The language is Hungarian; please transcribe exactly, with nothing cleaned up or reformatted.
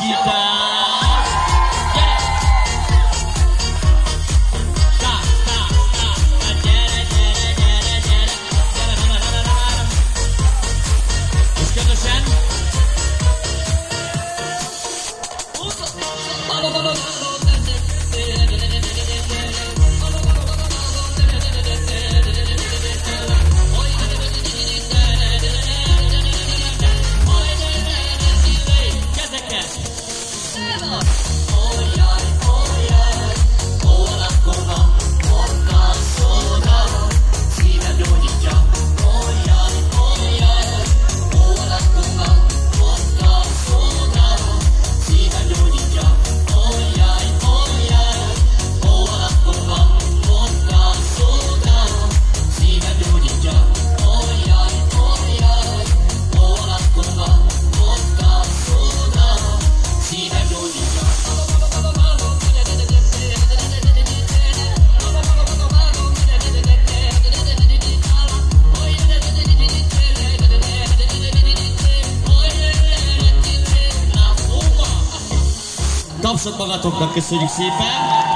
nagyítás. Gyere! Stop, stop, stop. Gyere, gyere, gyere, gyere. Gyere, na, na, na, na, na. És közösen. Tapsot magatoknak, köszönjük szépen!